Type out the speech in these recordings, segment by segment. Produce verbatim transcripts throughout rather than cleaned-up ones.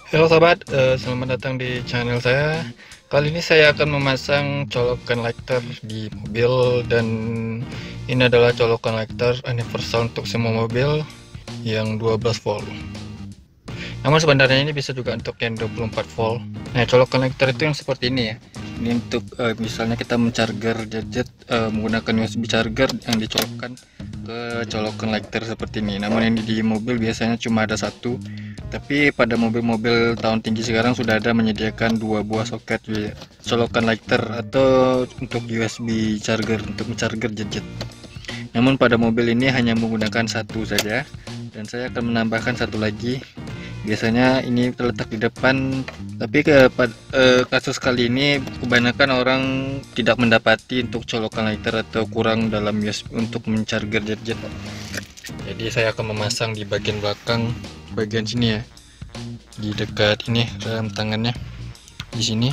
Halo sobat, eh, selamat datang di channel saya. Kali ini saya akan memasang colokan lighter di mobil, dan ini adalah colokan lighter universal untuk semua mobil yang dua belas volt. Namun sebenarnya ini bisa juga untuk yang dua puluh empat volt. Nah, colokan lighter itu yang seperti ini ya. Ini untuk eh, misalnya kita mencharger gadget eh, menggunakan U S B charger yang dicolokkan ke colokan lighter seperti ini. Namun ini di mobil biasanya cuma ada satu. Tapi pada mobil-mobil tahun tinggi sekarang sudah ada menyediakan dua buah soket colokan lighter atau untuk U S B charger untuk mencarger gadget. Namun pada mobil ini hanya menggunakan satu saja, dan saya akan menambahkan satu lagi. Biasanya ini terletak di depan, tapi ke eh, kasus kali ini kebanyakan orang tidak mendapati untuk colokan lighter atau kurang dalam U S B untuk mencarger gadget. Jadi saya akan memasang di bagian belakang, bagian sini ya, di dekat ini rem tangannya di sini.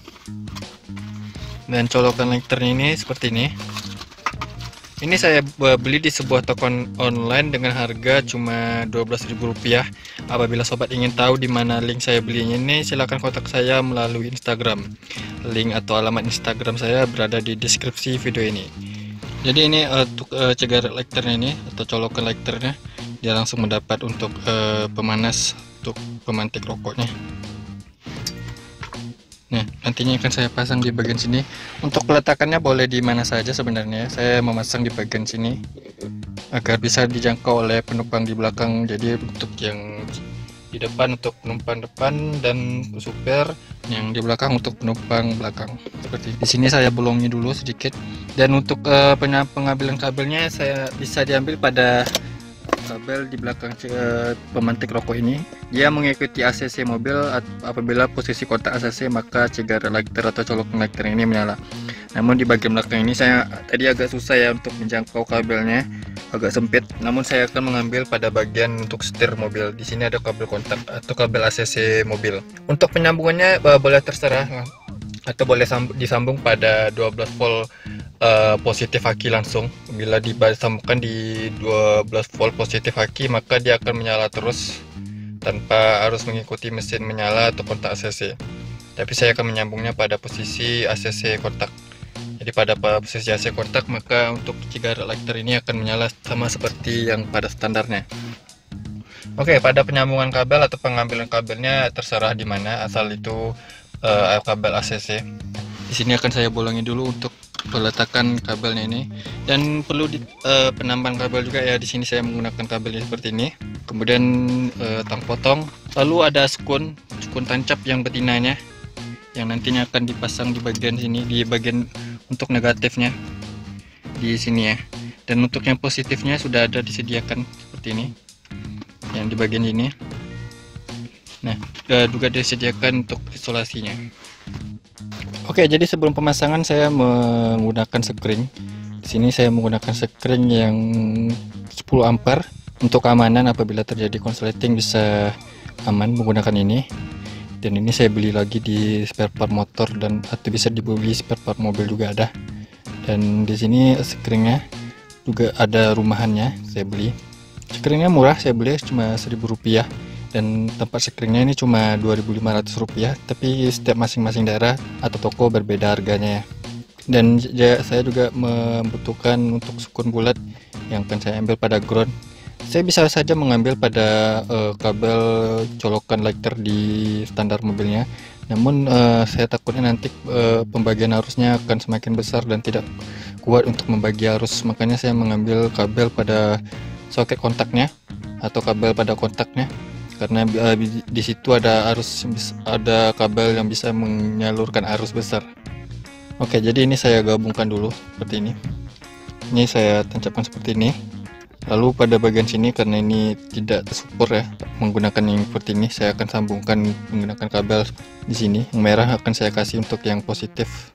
Dan colokan lighternya ini seperti ini. Ini saya beli di sebuah toko online dengan harga cuma dua belas ribu rupiah. Apabila sobat ingin tahu di mana link saya belinya ini, silahkan kontak saya melalui Instagram. Link atau alamat Instagram saya berada di deskripsi video ini. Jadi ini uh, untuk uh, cegar lighternya ini atau colokan lighternya, dia langsung mendapat untuk uh, pemanas untuk pemantik rokoknya. Nah, nantinya akan saya pasang di bagian sini. Untuk peletakannya boleh di mana saja sebenarnya. Saya memasang di bagian sini agar bisa dijangkau oleh penumpang di belakang. Jadi untuk yang di depan untuk penumpang depan dan supir, yang di belakang untuk penumpang belakang. Seperti di sini saya bolongi dulu sedikit. Dan untuk uh, pengambilan kabelnya saya bisa diambil pada kabel di belakang uh, pemantik rokok ini. Dia mengikuti A C C mobil. Apabila posisi kotak A C C, maka cegar lighter atau colokan lighter ini menyala. Namun di bagian belakang ini saya tadi agak susah ya untuk menjangkau kabelnya, agak sempit. Namun saya akan mengambil pada bagian untuk setir mobil. Di sini ada kabel kontak atau kabel A C C mobil. Untuk penyambungannya uh, boleh terserah, atau boleh disambung pada dua belas volt uh, positif aki langsung. Bila disambungkan di dua belas volt positif aki, maka dia akan menyala terus tanpa harus mengikuti mesin menyala atau kontak A C C. Tapi saya akan menyambungnya pada posisi A C C kontak. Jadi pada posisi A C C kontak, maka untuk cegar lighter ini akan menyala sama seperti yang pada standarnya. Oke, pada penyambungan kabel atau pengambilan kabelnya terserah di mana, asal itu uh, kabel A C C. Di sini akan saya bolongi dulu untuk peletakan kabelnya ini, dan perlu di, uh, penambahan kabel juga ya. Di sini saya menggunakan kabelnya seperti ini. Kemudian uh, tang potong, lalu ada skun, skun tancap yang betinanya, yang nantinya akan dipasang di bagian sini, di bagian untuk negatifnya di sini ya. Dan untuk yang positifnya sudah ada disediakan seperti ini, yang di bagian ini. Nah, juga disediakan untuk isolasinya. Oke, jadi sebelum pemasangan saya menggunakan sekring. Di sini saya menggunakan sekring yang sepuluh ampere untuk keamanan. Apabila terjadi konsleting bisa aman menggunakan ini. Dan ini saya beli lagi di spare part motor, dan atau bisa dibeli spare part mobil juga ada. Dan di sini sekringnya juga ada rumahannya, saya beli. Sekringnya murah, saya beli cuma seribu rupiah. Dan tempat sekringnya ini cuma dua ribu lima ratus rupiah, tapi setiap masing-masing daerah atau toko berbeda harganya ya. Dan ya, saya juga membutuhkan untuk skun bulat yang akan saya ambil pada ground. Saya bisa saja mengambil pada uh, kabel colokan lighter di standar mobilnya. Namun uh, saya takutnya nanti uh, pembagian arusnya akan semakin besar dan tidak kuat untuk membagi arus. Makanya saya mengambil kabel pada soket kontaknya atau kabel pada kontaknya, karena uh, di situ ada arus, ada kabel yang bisa menyalurkan arus besar. Oke, jadi ini saya gabungkan dulu seperti ini. Ini saya tancapkan seperti ini. Lalu pada bagian sini, karena ini tidak support ya menggunakan yang seperti ini, saya akan sambungkan menggunakan kabel di sini. Yang merah akan saya kasih untuk yang positif.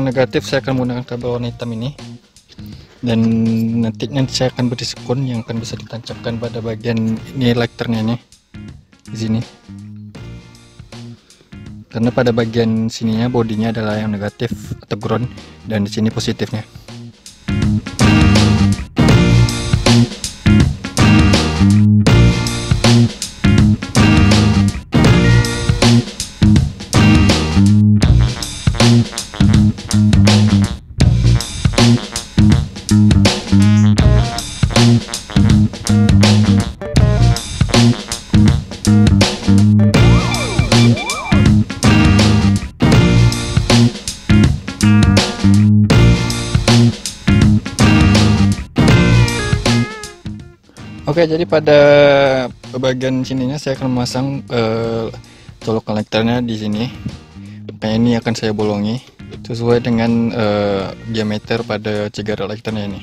negatif saya akan menggunakan kabel warna hitam ini, dan nantinya saya akan beri sekun yang akan bisa ditancapkan pada bagian ini lighternya ini di sini. Karena pada bagian sininya bodinya adalah yang negatif atau ground, dan di sini positifnya. Oke, jadi pada bagian sininya saya akan memasang uh, colok konektornya di sini. Makanya ini akan saya bolongi sesuai dengan uh, diameter pada cigar lighternya ini.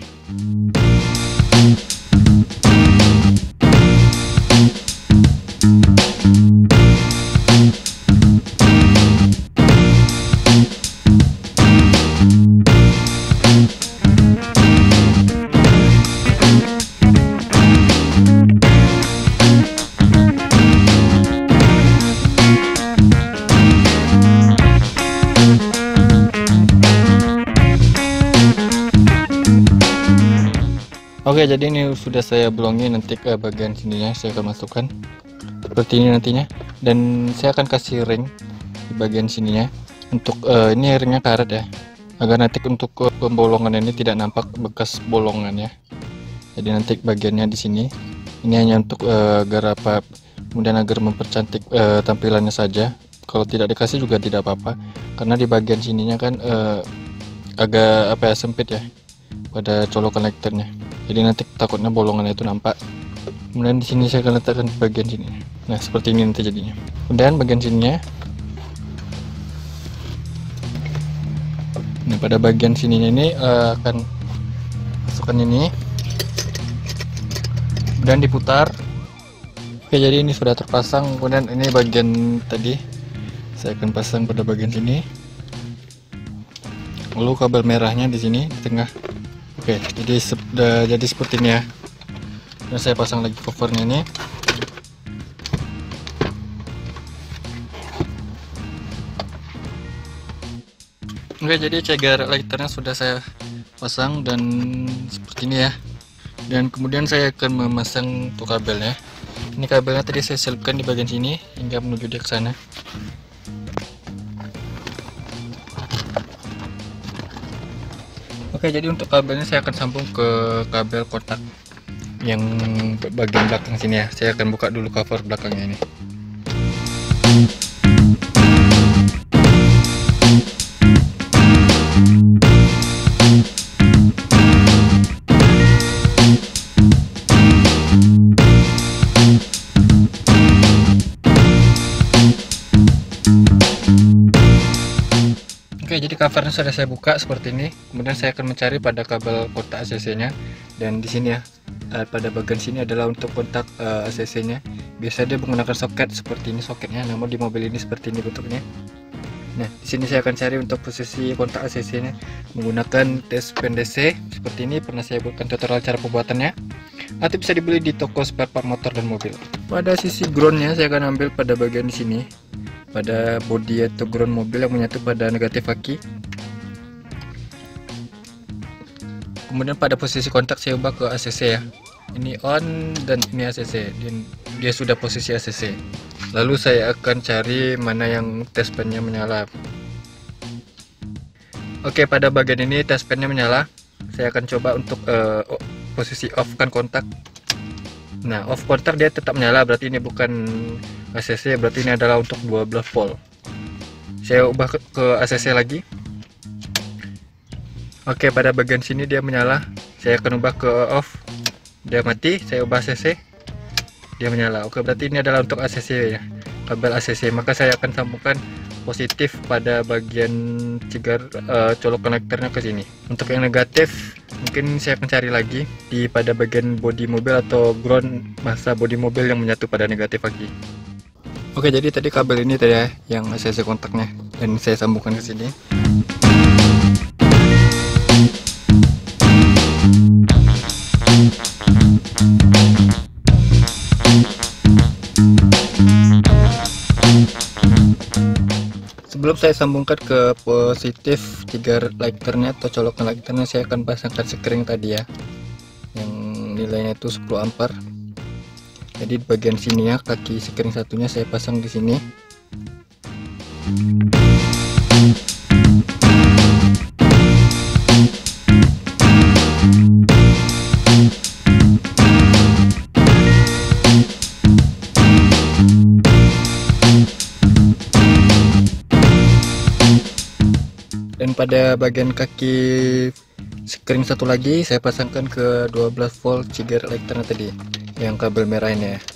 Oke, jadi ini sudah saya bolongi, nanti ke bagian sininya saya akan masukkan seperti ini nantinya, dan saya akan kasih ring di bagian sininya untuk uh, ini ringnya karet ya, agar nanti untuk uh, pembolongan ini tidak nampak bekas bolongan ya. Jadi nanti bagiannya di sini ini hanya untuk uh, agar apa, kemudian agar mempercantik uh, tampilannya saja. Kalau tidak dikasih juga tidak apa-apa, karena di bagian sininya kan uh, agak apa ya, sempit ya pada colok konektornya. Jadi nanti takutnya bolongan itu nampak. Kemudian di sini saya akan letakkan bagian sini. Nah, seperti ini nanti jadinya. Kemudian bagian sininya. Nah, pada bagian sininya ini uh, akan masukkan ini. Kemudian diputar. Oke, jadi ini sudah terpasang. Kemudian ini bagian tadi saya akan pasang pada bagian sini. Lalu kabel merahnya di sini di tengah. Oke, jadi sudah jadi seperti ini ya. Dan saya pasang lagi covernya ini. Oke, jadi cegar lighternya sudah saya pasang dan seperti ini ya. Dan kemudian saya akan memasang untuk kabelnya. Ini kabelnya tadi saya selipkan di bagian sini hingga menuju dia ke sana. Oke, jadi untuk kabelnya saya akan sambung ke kabel kontak yang bagian belakang sini ya. Saya akan buka dulu cover belakangnya ini. Oke, jadi covernya sudah saya buka seperti ini. Kemudian saya akan mencari pada kabel kontak A C C-nya, dan di sini ya, pada bagian sini adalah untuk kontak uh, A C C-nya. Biasa dia menggunakan soket seperti ini soketnya, namun di mobil ini seperti ini bentuknya. Nah, di sini saya akan cari untuk posisi kontak A C C-nya menggunakan tes pen D C seperti ini. Pernah saya buatkan tutorial cara pembuatannya, atau bisa dibeli di toko spare part motor dan mobil. Pada sisi groundnya saya akan ambil pada bagian di sini, pada bodi atau ground mobil yang menyatu pada negatif aki. Kemudian pada posisi kontak saya ubah ke A C C ya. Ini on dan ini A C C. Dan dia sudah posisi A C C. Lalu saya akan cari mana yang test pen-nya menyala. Oke, pada bagian ini test pen-nya menyala. Saya akan coba untuk uh, posisi off kan kontak. Nah, off kontak dia tetap menyala, berarti ini bukan A C C, berarti ini adalah untuk dua belas volt. Saya ubah ke, ke A C C lagi. Oke, pada bagian sini dia menyala. Saya akan ubah ke off. Dia mati, saya ubah A C C. Dia menyala. Oke, berarti ini adalah untuk A C C ya. Kabel A C C. Maka saya akan sambungkan positif pada bagian cigar uh, colok konektornya ke sini. Untuk yang negatif mungkin saya akan cari lagi di pada bagian bodi mobil atau ground masa bodi mobil yang menyatu pada negatif lagi. Oke, jadi tadi kabel ini tadi ya yang A C C kontaknya, dan saya sambungkan ke sini. Sebelum saya sambungkan ke positif trigger lighternya atau colokan lighternya, saya akan pasangkan sekring tadi ya, yang nilainya itu sepuluh ampere. Jadi di bagian sini ya, kaki sekring satunya saya pasang di sini. Dan pada bagian kaki sekring satu lagi saya pasangkan ke dua belas volt trigger lighter tadi yang kabel merah ini ya.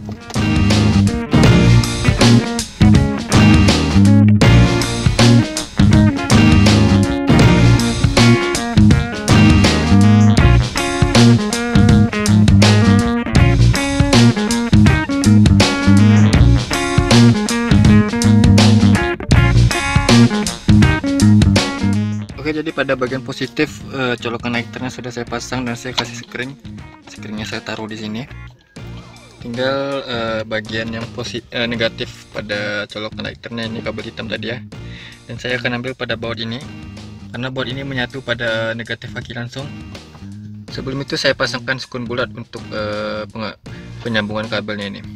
Oke, jadi pada bagian positif uh, colokan lighternya sudah saya pasang dan saya kasih sekring. Sekringnya saya taruh di sini. Tinggal uh, bagian yang positif uh, negatif pada colokan lighternya, ini kabel hitam tadi ya. Dan saya akan ambil pada baut ini, karena baut ini menyatu pada negatif aki langsung. Sebelum itu saya pasangkan sekun bulat untuk uh, penyambungan kabelnya ini.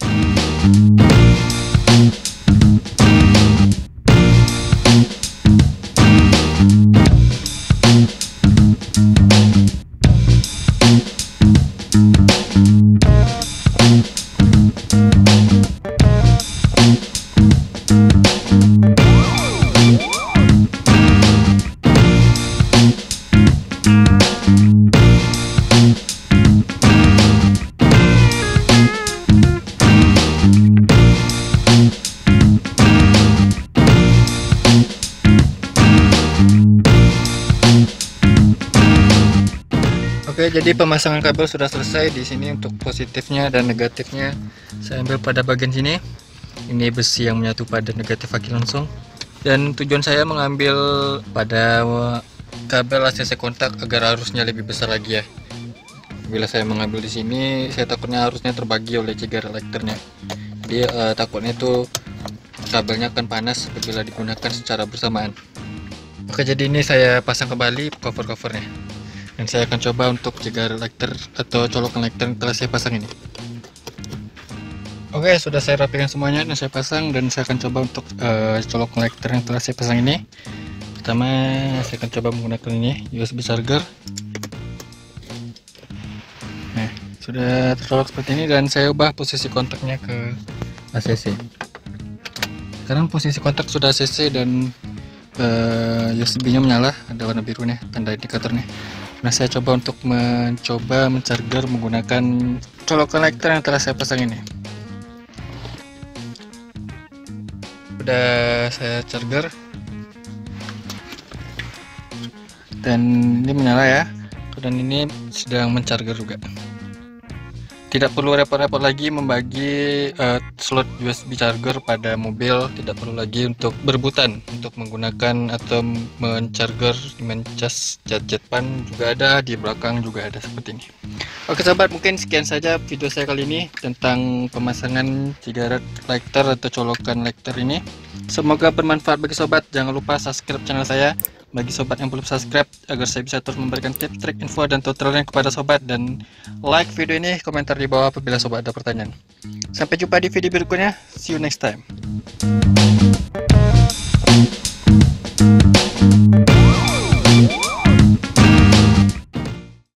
Oke, jadi pemasangan kabel sudah selesai. Di sini untuk positifnya dan negatifnya saya ambil pada bagian sini. Ini besi yang menyatu pada negatif aki langsung. Dan tujuan saya mengambil pada kabel A C C kontak agar arusnya lebih besar lagi ya. Bila saya mengambil di sini, saya takutnya arusnya terbagi oleh trigger lighternya. Jadi uh, takutnya itu kabelnya akan panas apabila digunakan secara bersamaan. Oke, jadi ini saya pasang kembali cover-covernya. Dan saya akan coba untuk trigger lighter atau colokan lighter yang telah saya pasang ini. Oke, sudah saya rapikan semuanya dan saya pasang, dan saya akan coba untuk uh, colokan lighter yang telah saya pasang ini. Pertama saya akan coba menggunakan ini U S B charger. Nah, sudah tercolok seperti ini dan saya ubah posisi kontaknya ke A C C. Sekarang posisi kontak sudah A C C dan uh, U S B nya menyala, ada warna biru nih tanda indikatornya. Nah, saya coba untuk mencoba mencharger menggunakan colokan lighter yang telah saya pasang ini. Udah saya charger dan ini menyala ya, dan ini sedang mencharger juga. Tidak perlu repot-repot lagi membagi uh, slot U S B charger pada mobil, tidak perlu lagi untuk berebutan untuk menggunakan atau mencharger, mencas gadget pan juga ada, di belakang juga ada seperti ini. Oke sobat, mungkin sekian saja video saya kali ini tentang pemasangan trigger lighter atau colokan lighter ini. Semoga bermanfaat bagi sobat. Jangan lupa subscribe channel saya bagi sobat yang belum subscribe, agar saya bisa terus memberikan tips, trik, info, dan tutorialnya kepada sobat. Dan like video ini, komentar di bawah apabila sobat ada pertanyaan. Sampai jumpa di video berikutnya. See you next time.